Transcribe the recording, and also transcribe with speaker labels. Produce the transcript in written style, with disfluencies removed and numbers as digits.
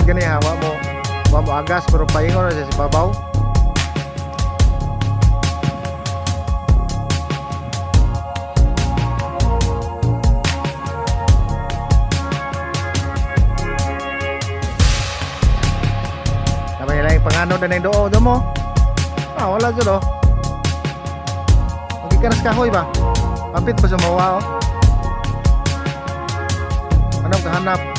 Speaker 1: gani ha, wa mo agas pero paingon sa babaw. Namay lang pangano na nang doo mo. Wala jud oh. Okay ka nas kahoy ba? Kapit pa sa mawa oh. Anong kahanap?